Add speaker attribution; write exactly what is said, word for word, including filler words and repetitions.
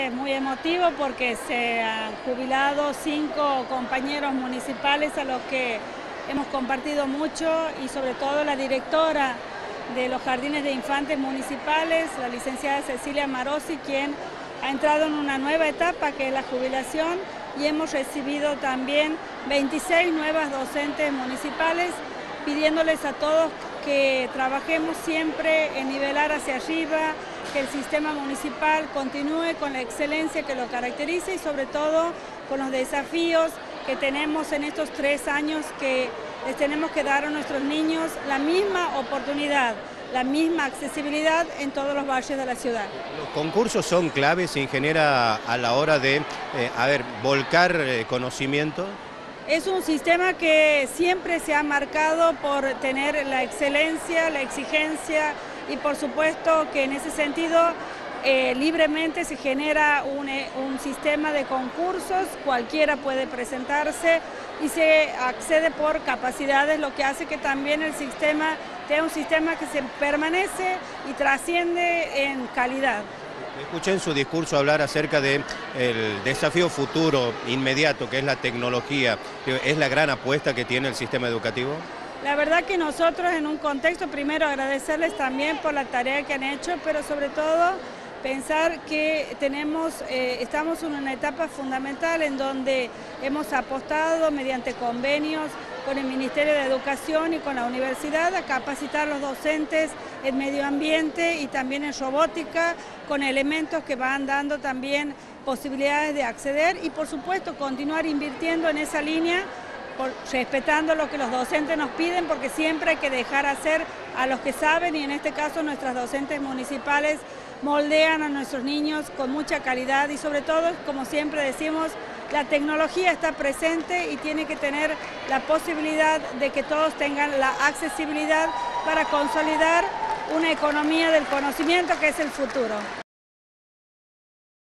Speaker 1: es muy emotivo porque se han jubilado cinco compañeros municipales a los que hemos compartido mucho y sobre todo la directora de los jardines de infantes municipales, la licenciada Cecilia Marosi, quien ha entrado en una nueva etapa que es la jubilación, y hemos recibido también veintiséis nuevas docentes municipales, pidiéndoles a todos que trabajemos siempre en nivelar hacia arriba, que el sistema municipal continúe con la excelencia que lo caracteriza y sobre todo con los desafíos que tenemos en estos tres años que les tenemos que dar a nuestros niños la misma oportunidad, la misma accesibilidad en todos los barrios de la ciudad.
Speaker 2: Los concursos son claves, ingeniera, a la hora de, eh, a ver, volcar eh, conocimiento.
Speaker 1: Es un sistema que siempre se ha marcado por tener la excelencia, la exigencia y por supuesto que en ese sentido eh, libremente se genera un, eh, un sistema de concursos, cualquiera puede presentarse y se accede por capacidades, lo que hace que también el sistema sea un sistema que se permanece y trasciende en calidad.
Speaker 2: Escuché en su discurso hablar acerca del desafío futuro, inmediato, que es la tecnología. ¿Es la gran apuesta que tiene el sistema educativo?
Speaker 1: La verdad que nosotros en un contexto, primero agradecerles también por la tarea que han hecho, pero sobre todo pensar que tenemos, eh, estamos en una etapa fundamental en donde hemos apostado mediante convenios con el Ministerio de Educación y con la universidad a capacitar a los docentes en medio ambiente y también en robótica, con elementos que van dando también posibilidades de acceder y por supuesto continuar invirtiendo en esa línea, por, respetando lo que los docentes nos piden, porque siempre hay que dejar hacer a los que saben y en este caso nuestras docentes municipales moldean a nuestros niños con mucha calidad y sobre todo, como siempre decimos, la tecnología está presente y tiene que tener la posibilidad de que todos tengan la accesibilidad para consolidar una economía del conocimiento que es el futuro.